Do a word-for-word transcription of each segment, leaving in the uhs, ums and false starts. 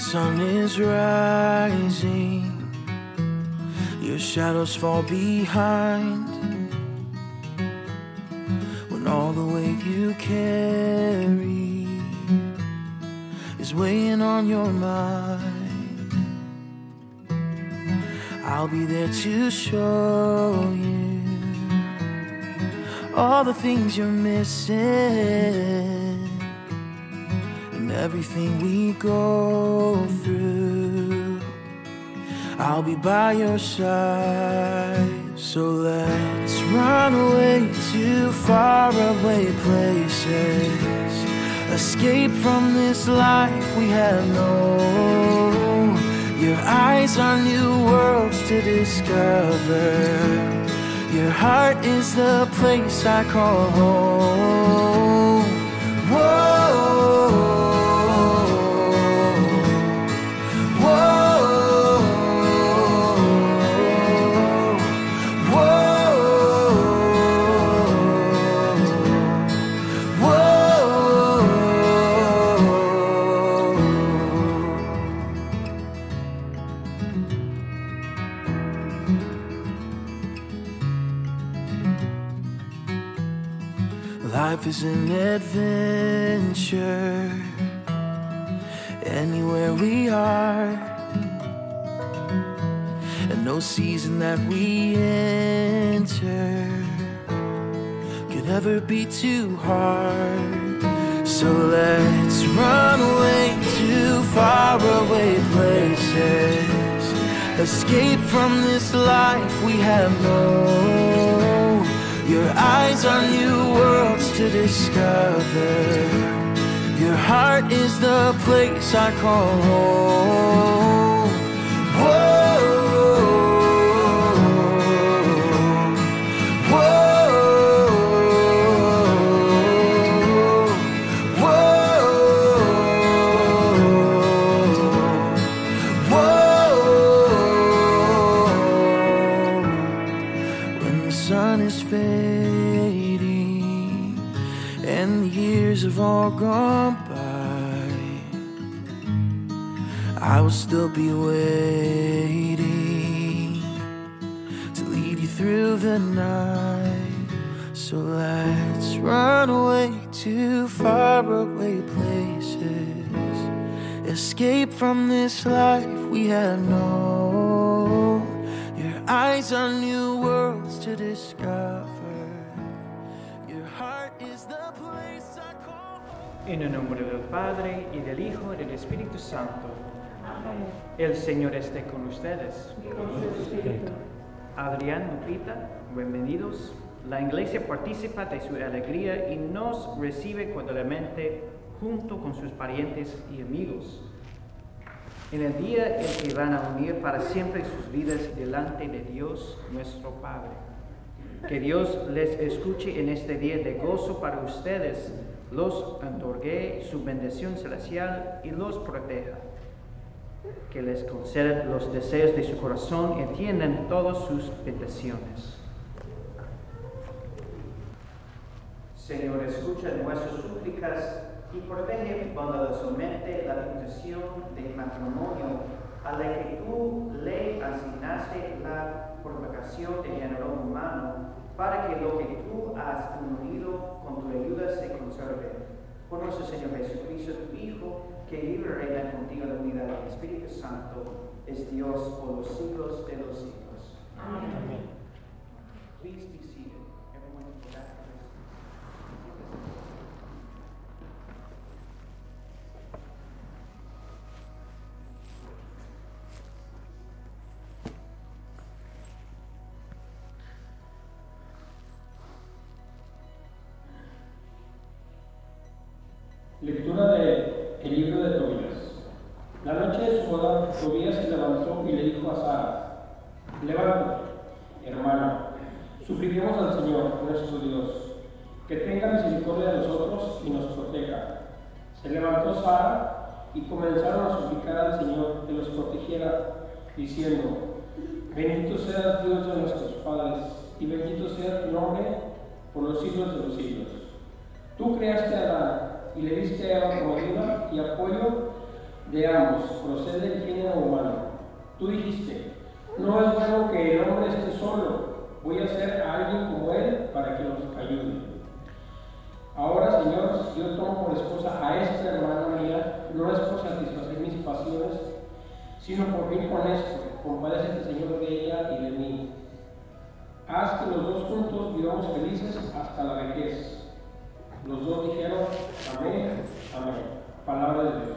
sun is rising, your shadows fall behind. When all the weight you carry is weighing on your mind, I'll be there to show you all the things you're missing, and everything we go through, I'll be by your side. So let's run away to faraway places, escape from this life we have known. Your eyes are new worlds to discover, your heart is the place I call home. Whoa. Life is an adventure, anywhere we are, and no season that we enter could ever be too hard. So let's run away to faraway places, escape from this life we have known. Your eyes are new worlds to discover, your heart is the place I call home. Whoa. Have all gone by, I will still be waiting to lead you through the night. So let's run away to faraway places, escape from this life we have known. Your eyes are new worlds to discover, your heart is the place I call. En el nombre del Padre, y del Hijo, y del Espíritu Santo. Amén. El Señor esté con ustedes. Adrián, Lupita, bienvenidos. La Iglesia participa de su alegría y nos recibe cordialmente junto con sus parientes y amigos. En el día en que van a unir para siempre sus vidas delante de Dios, nuestro Padre. Que Dios les escuche en este día de gozo para ustedes, los otorgue su bendición celestial y los proteja. Que les conceda los deseos de su corazón y atiendan todas sus peticiones. Señor, escucha nuestras súplicas y protege bondadosamente la tentación de matrimonio a la que tú le asignaste la propagación de género humano, para que lo que tú has unido con tu ayuda se conserve. Por nuestro Señor Jesucristo, tu Hijo, que vive y reina contigo en la unidad del Espíritu Santo, es Dios por los siglos de los siglos. Amén. Please be seated. Everyone in the back of this. Lectura del libro de Tobías. La noche de su boda, Tobías se levantó y le dijo a Sara: levántate, hermana, supliquemos al Señor, nuestro Dios, que tenga misericordia de nosotros y nos proteja. Se levantó Sara y comenzaron a suplicar al Señor que los protegiera, diciendo: bendito sea Dios de nuestros padres, y bendito sea tu nombre por los siglos de los siglos. Tú creaste a Adán y le diste a Eva como ayuda y apoyo de ambos procede del género humano. Tú dijiste, no es bueno que el hombre esté solo, voy a hacer a alguien como él para que nos ayude. Ahora, Señor, si yo tomo por esposa a esta hermana mía, no es por satisfacer mis pasiones, sino por fin con esto, compadécete, Señor, de ella y de mí. Haz que los dos juntos vivamos felices hasta la vejez. Los dos dijeron, amén, amén. Palabra de Dios.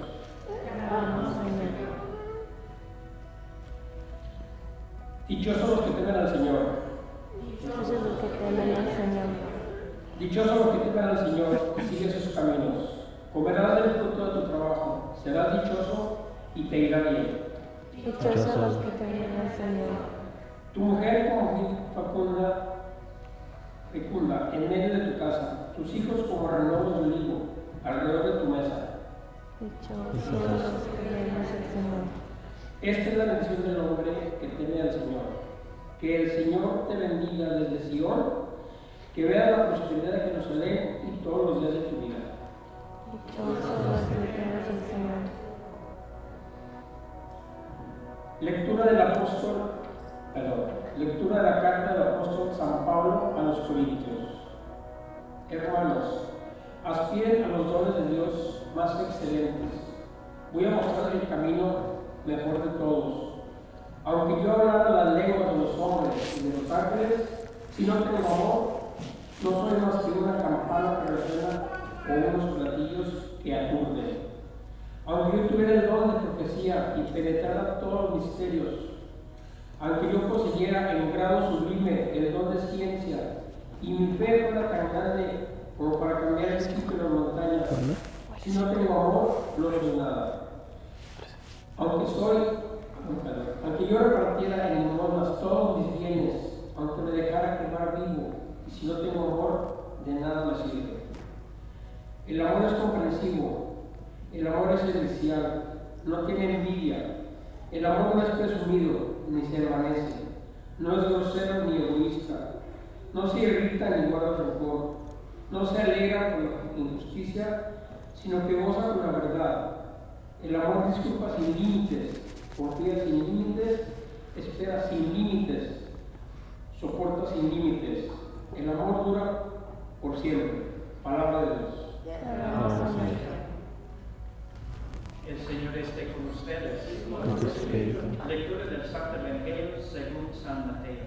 Dichosos los que temen al Señor. Dichosos los que temen al Señor. Dichosos los que temen al Señor y siguen sus caminos. Comerás del fruto de tu trabajo, serás dichoso y te irá bien. Dichosos los que temen al Señor. Tu mujer como fecunda, fecunda en medio de tu casa, tus hijos como renuevos de olivo alrededor de tu mesa. Dichosos los que temen al Señor. Esta es la bendición del hombre que teme al Señor. Que el Señor te bendiga desde Sion, que vea la prosperidad de Jerusalén y todos los días de tu vida. Dichosos los que temen al Señor. Lectura del apóstol, perdón, lectura de la carta del apóstol San Pablo a los Corintios. Hermanos, aspiren a los dones de Dios más excelentes. Voy a mostrarles el camino mejor de todos. Aunque yo hablara las lenguas de los hombres y de los ángeles, si no tengo amor, no soy más que una campana que resuena o unos platillos que aturden. Aunque yo tuviera el don de profecía y penetrara todos los misterios, aunque yo poseyera en grado sublime el don de ciencia y mi fe fuera tan grande como para cambiar el sitio de las montañas, si no tengo amor, no soy nada. Aunque soy, aunque yo repartiera en limosnas todos mis bienes, aunque me dejara quemar vivo, y si no tengo amor, de nada me sirve. El amor es comprensivo, el amor es servicial, no tiene envidia, el amor no es presumido, ni se envanece, no es grosero ni egoísta, no se irrita ni guarda rencor, no se alegra por la injusticia, sino que goza con la verdad. El amor disculpa sin límites, confía sin límites, espera sin límites, soporta sin límites. El amor dura por siempre. Palabra de Dios. El Señor esté con ustedes. Con tu espíritu. Lectura del Santo Evangelio según San Mateo.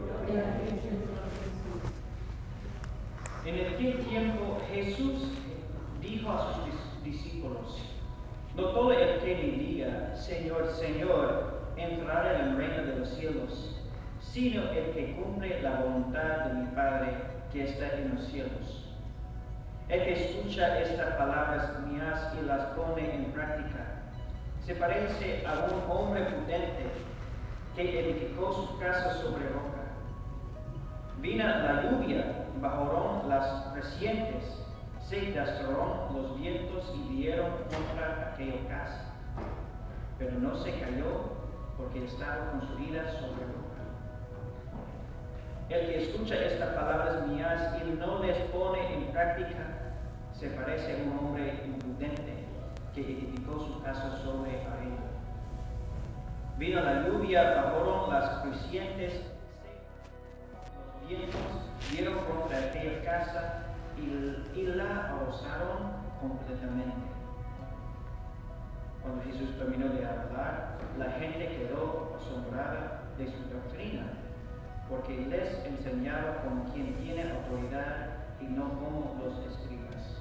En aquel tiempo Jesús dijo a sus discípulos: no todo el que me diga, Señor, Señor, entrará en el reino de los cielos, sino el que cumple la voluntad de mi Padre que está en los cielos. El que escucha estas palabras mías y las pone en práctica, se parece a un hombre prudente que edificó su casa sobre roca. Vino la lluvia, bajaron las crecientes, se desataron los vientos y dieron contra aquella casa, pero no se cayó porque estaba construida sobre roca. El que escucha estas palabras mías y no les pone en práctica se parece a un hombre imprudente que edificó su casa sobre arena. Vino la lluvia, bajaron las crecientes, los vientos dieron contra aquella casa y, y la arrosaron completamente. Cuando Jesús terminó de hablar, la gente quedó asombrada de su doctrina, porque les enseñaba como quien tiene autoridad y no como los escribas.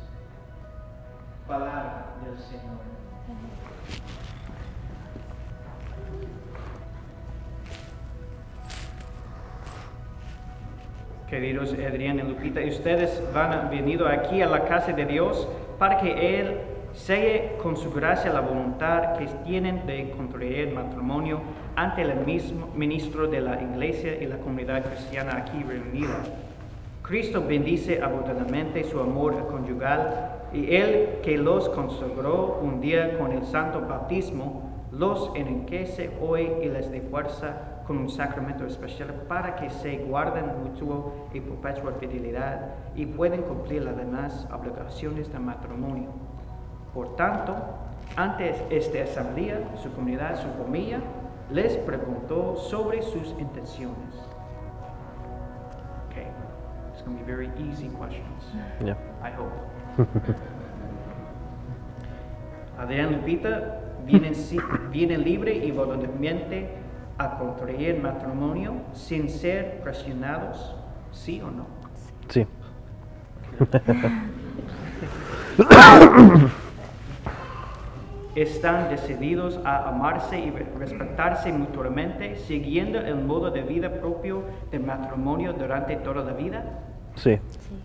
Palabra del Señor. Queridos Adrián y Lupita, ustedes han venido aquí a la casa de Dios para que Él selle con su gracia la voluntad que tienen de contraer matrimonio ante el mismo ministro de la Iglesia y la comunidad cristiana aquí reunida. Cristo bendice abundantemente su amor conyugal y Él que los consagró un día con el santo bautismo, los enriquece hoy y les da fuerza con un sacramento especial para que se guarden mutuo y perpetua fidelidad y puedan cumplir las demás obligaciones del matrimonio. Por tanto, Antes esta asamblea, su comunidad, su familia, les preguntó sobre sus intenciones. Okay, it's going to be very easy questions. Yeah. I hope. Adrián y Lupita vienen, si- vienen libre y voluntariamente a contraer matrimonio sin ser presionados, ¿sí o no? Sí. Están decididos a amarse y respetarse mutuamente, siguiendo el modo de vida propio del matrimonio durante toda la vida. Sí. Sí.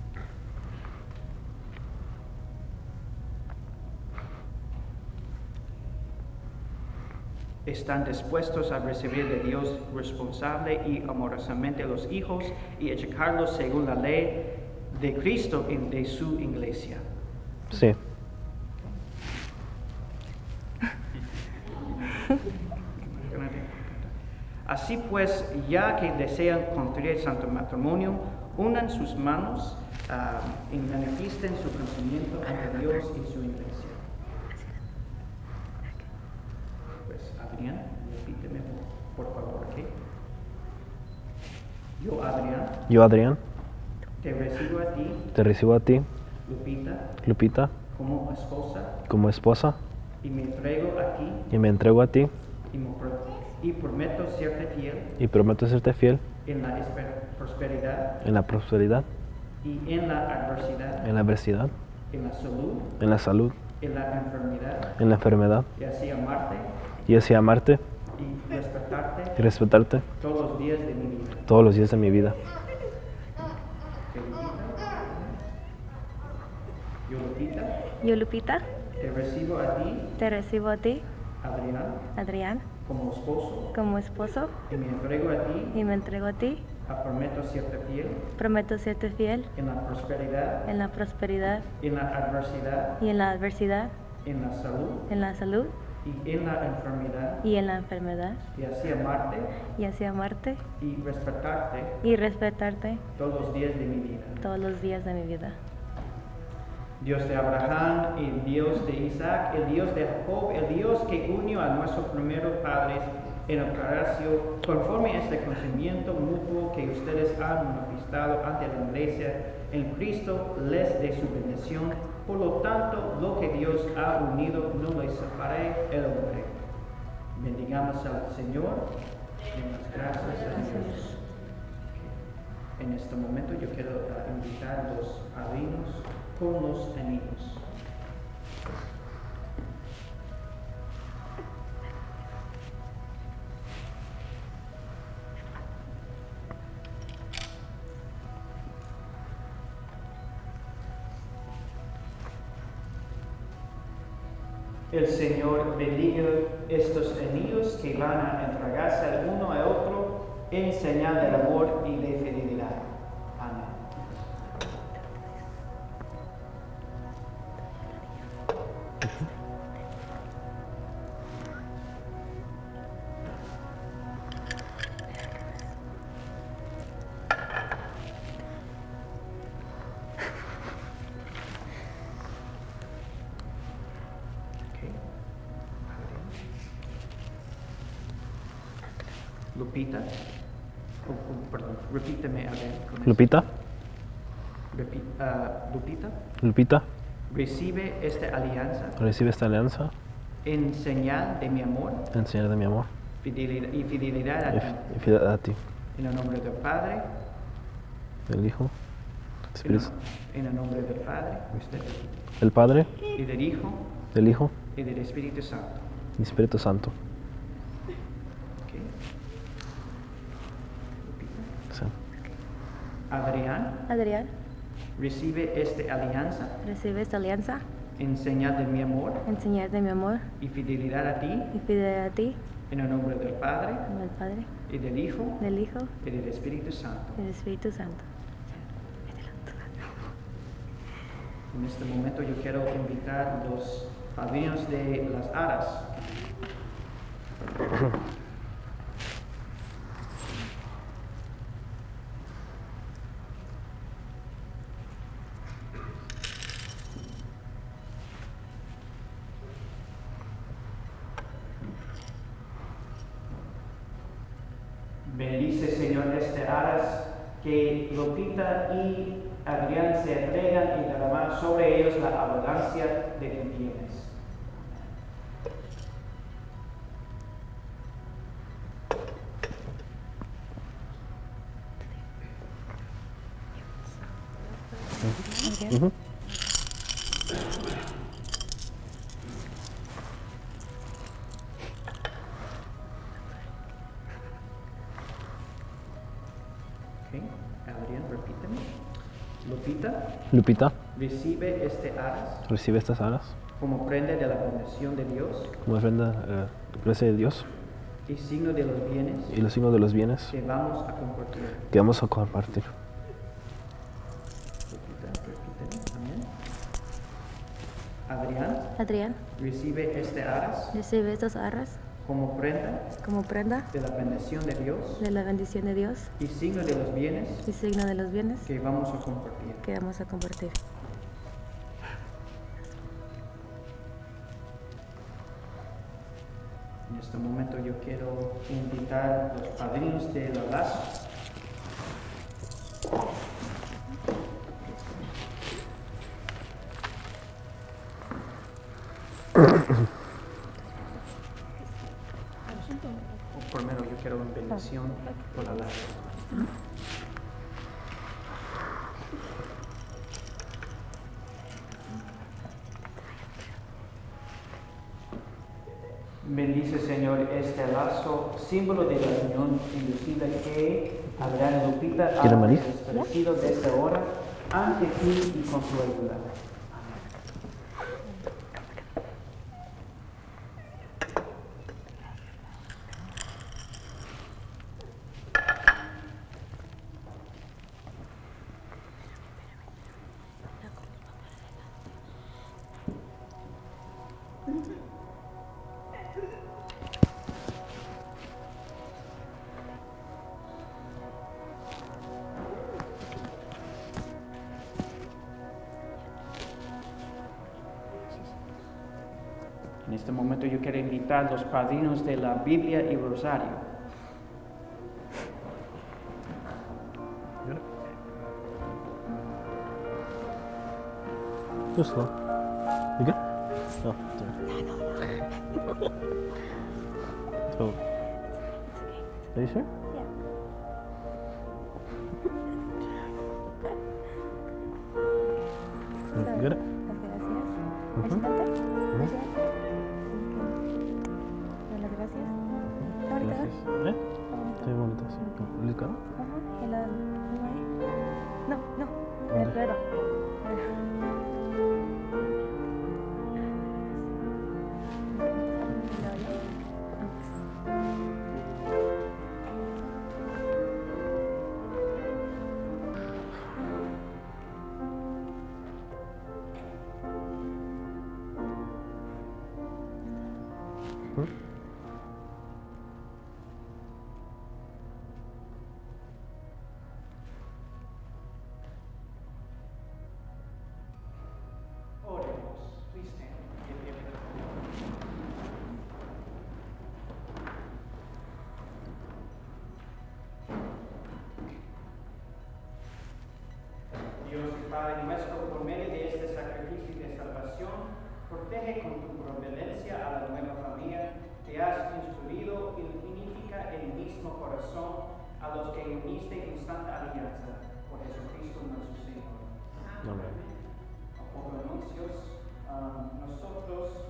Están dispuestos a recibir de Dios responsable y amorosamente a los hijos y educarlos según la ley de Cristo y de su iglesia. Sí. Así pues, ya que desean contraer santo matrimonio, unan sus manos ah, y manifiesten su conocimiento ante Dios y su iglesia. Pues, Adrián, repíteme por, por favor, ¿ok? Yo, Adrián, Yo, Adrián, te recibo a ti, te recibo a ti, Lupita, Lupita, como esposa como esposa y me entrego a ti y me entrego a ti y, me pro- y prometo serte fiel y prometo serte fiel en la esper- prosperidad en la prosperidad, y en la adversidad, en la adversidad, en la salud, en la salud, en la enfermedad, en la enfermedad, y así amarte y así amarte y respetarte y respetarte todos los días de mi vida. todos los días de mi vida. ¿Te Lupita? Yo, Lupita, Yo, Lupita, te recibo a ti, te recibo a ti, Adrián, Adrián, como esposo como esposo y me entrego a ti, y me entrego a ti. a prometo serte fiel Prometo serte fiel en la prosperidad, en la prosperidad en la adversidad, y en la adversidad, en la salud en la salud y en la enfermedad, y en la enfermedad, y así amarte y así amarte y respetarte y respetarte todos los días de mi vida. todos los días de mi vida. Dios de Abraham, el Dios de Isaac, el Dios de Jacob, el Dios que unió a nuestros primeros padres en el paraíso, conforme a este conocimiento mutuo que ustedes han manifestado ante la iglesia, en Cristo les dé su bendición. Por lo tanto, lo que Dios ha unido no le separe el hombre. Bendigamos al Señor. Demos gracias a Dios. En este momento yo quiero uh, invitar a los padrinos con los anillos. El Señor bendiga estos anillos que van a entregarse al uno a otro en señal de amor y de fidelidad. Amén. Okay. Lupita. Oh, oh, perdón, repíteme a ver. con eso. Lupita, Repi- ah, Lupita, Lupita, recibe esta alianza recibe esta alianza en señal de mi amor en señal de mi amor fidelidad, y fidelidad a y ti. f- y fidelidad a ti, En el nombre del Padre, del Hijo, en el, Espíritu, en el nombre del Padre, usted, del Padre, y del Hijo, del Hijo y del Espíritu Santo. y Espíritu Santo. Okay. Lupita. Sí. Adrián, Adrián, recibe esta alianza recibe esta alianza en señal de mi amor en señal de mi amor y fidelidad a ti, y fidelidad a ti, en el nombre del Padre, en el Padre, y del Hijo, del Hijo y del Espíritu Santo. y del Espíritu Santo. En este momento yo quiero invitar a los padrinos de las aras. Bendice, Señor, este aras que Lupita y Adrián se entregan y derramar sobre ellos la abundancia de tus bienes. Ujú. Ok, Adrián, repíteme. Lupita, Lupita, recibe este aras recibe estas alas como prenda de la bendición de Dios como ofrenda eh, gracia de Dios y signo de los bienes y los signos de los bienes que vamos a compartir. que vamos a compartir. Lupita, repíteme también. Adrián, Adrián, recibe este aras recibe estas arras como prenda como prenda de la bendición de Dios de la bendición de Dios y signo de los bienes y signo de los bienes que vamos a compartir. que vamos a compartir. En este momento yo quiero invitar a los padrinos de la lazo. O primero yo quiero una bendición por la lazo. Bendice, Señor, este lazo, símbolo de la unión inducida que Adrián y Lupita ¿Quiere han maní? establecido desde ahora ante ti y con su ayuda. En este momento yo quiero invitar a los padrinos de la Biblia y Rosario. Too slow. You good? Oh, sorry. So, are you sure? You good? Las gracias. Ujú. ¿Bastante? Ujú. Gracias. Ok. Las gracias. Está bonito, Gracias. ¿no? ¿Eh? Está bonito. Sí, bonito, sí. ¿Listo? Ajá. ¿Y la- no, no, ¿Dónde? el dedo. Ujú. Oremos. Please stand. Give me a minute. Dios y Padre nuestro, por medio de este sacrificio de salvación, protege con tu providencia a la nueva familia que has instruido y unifica el mismo corazón a los que uniste en santa alianza por Jesucristo nuestro Señor. Amén. Por anuncios, um, nosotros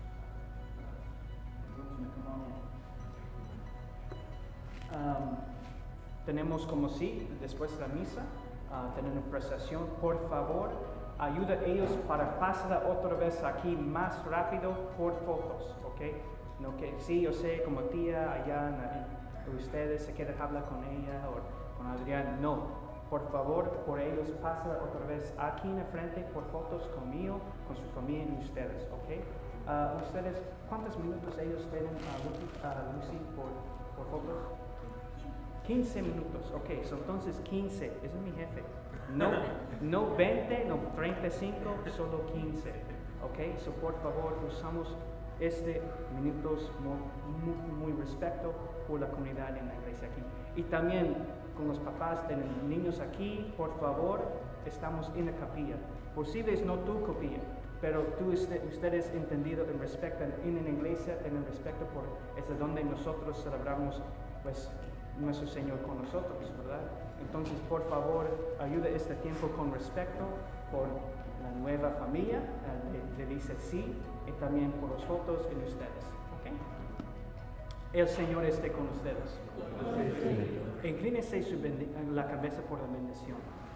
um, tenemos como sí, después de la misa, uh, tener una prestación. Por favor, ayuda a ellos para pasar otra vez aquí más rápido por fotos, ¿ok? No que sí, yo sé, como tía, allá en, en, ustedes se quieren hablar con ella o con Adrián, no. Por favor, por ellos, pasa otra vez aquí en el frente por fotos conmigo, con su familia y ustedes, ¿ok? Uh, ustedes, ¿cuántos minutos ellos tienen, uh, Lucy, uh, Lucy por, por fotos? quince minutos, ok, so entonces quince, ese es mi jefe. No, no veinte, no treinta y cinco, solo quince, ok, so por favor usamos este minutos muy, muy, muy respeto por la comunidad en la iglesia aquí. Y también con los papás de los niños aquí, por favor, estamos en la capilla. Posibles no tu capilla, pero tú, ustedes entendido en respeto en, en la iglesia, tienen respeto por es donde nosotros celebramos pues nuestro Señor con nosotros, ¿verdad? Entonces, por favor, ayuda este tiempo con respeto por la nueva familia, le, le dice sí, y también por los fotos en ustedes, ¿ok? El Señor esté con ustedes. Sí. Inclínese su la cabeza por la bendición.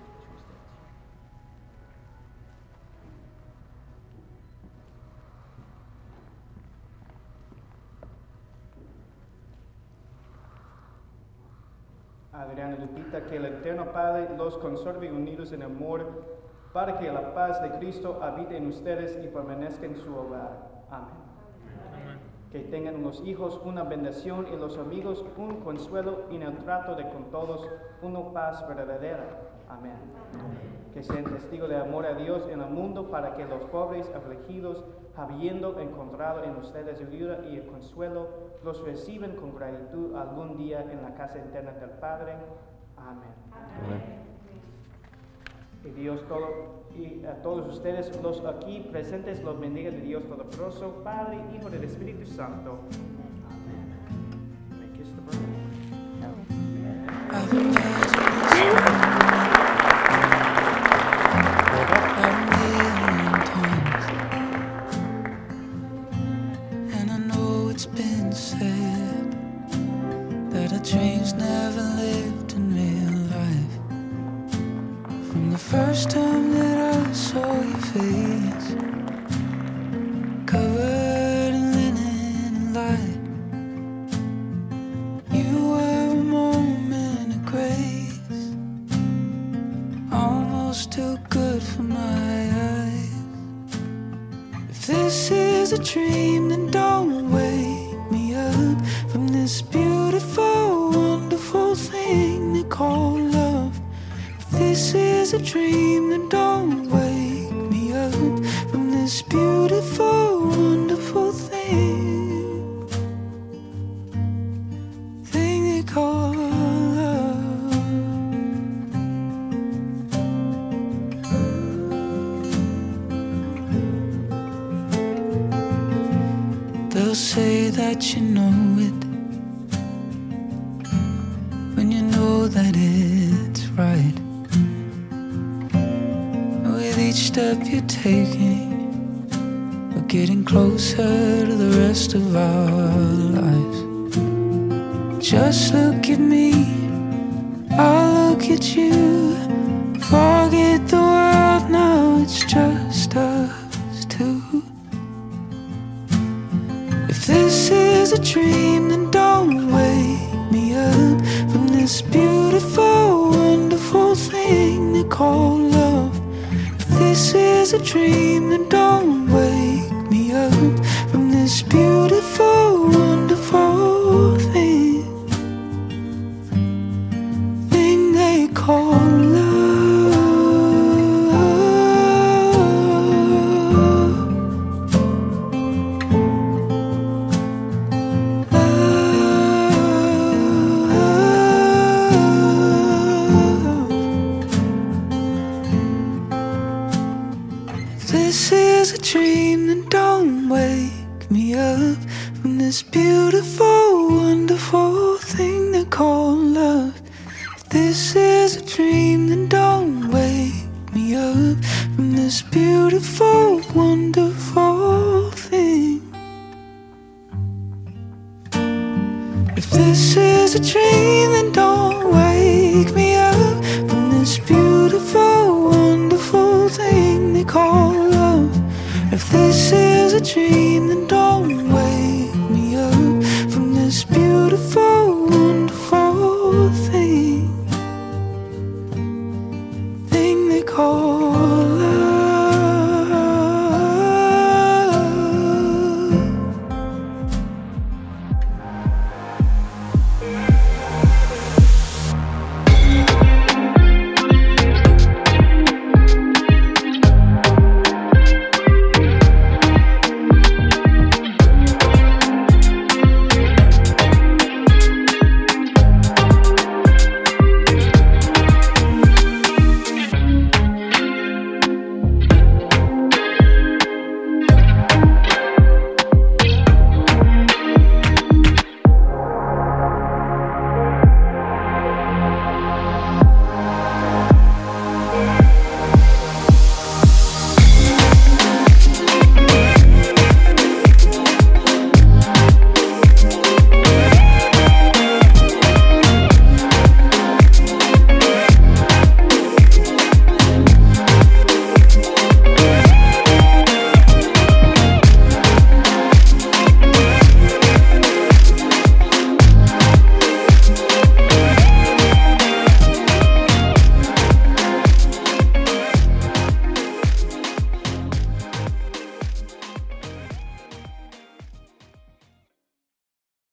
Adriana Lupita, que el Eterno Padre los conserve unidos en amor, para que la paz de Cristo habite en ustedes y permanezca en su hogar. Amén. Amén. Que tengan los hijos una bendición y los amigos un consuelo, y en el trato de con todos una paz verdadera. Amén. Amén. Que sean testigos de amor a Dios en el mundo, para que los pobres afligidos, habiendo encontrado en ustedes ayuda y el consuelo, los reciben con gratitud algún día en la casa eterna del Padre. Amén. Amén. Y Dios todo, y a todos ustedes, los aquí presentes, los bendiga de Dios Todopoderoso, Padre, Hijo del Espíritu Santo. Amén. May I kiss the brother? And I know it's been said that our dreams never lived in real life. From the first time that I saw your face, covered in linen and light, you were a moment of grace, almost too good for my eyes. If this is a dream, then don't wake me up from this beautiful, wonderful thing they call love. If this is a dream, then don't wake me up from this beautiful, wonderful thing, thing they call love. They'll say that you know it when you know that it's right. With each step you're taking, we're getting closer to the rest of our lives. Just look at me, I'll look at you. Forget the world now, it's just us two. If this is a dream, then don't wake me up from this beautiful, wonderful thing they call love. If this is a dream, then don't wake me up from this beautiful, wonderful thing, thing they call love. This is a dream, then don't wake me up from this beautiful, wonderful thing they call love. If this is a dream, then don't wake me up from this beautiful, wonderful thing. If this is a dream, then don't wake me up from this beautiful, wonderful thing they call love. If this is a dream, then don't wake me up from this beautiful, wonderful thing.